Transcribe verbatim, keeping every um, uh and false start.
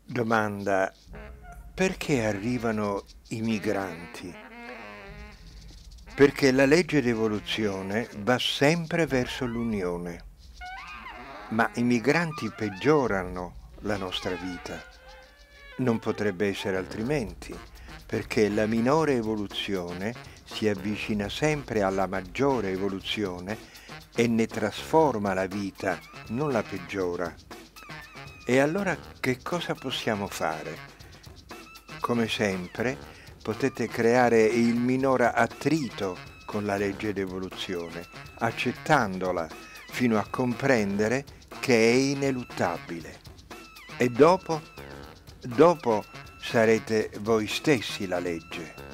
Domanda: perché arrivano i migranti? Perché la legge d'evoluzione va sempre verso l'unione, ma i migranti peggiorano la nostra vita. Non potrebbe essere altrimenti, perché la minore evoluzione si avvicina sempre alla maggiore evoluzione e ne trasforma la vita, non la peggiora. E allora che cosa possiamo fare? Come sempre, potete creare il minor attrito con la legge d'evoluzione, accettandola fino a comprendere che è ineluttabile. E dopo, dopo sarete voi stessi la legge.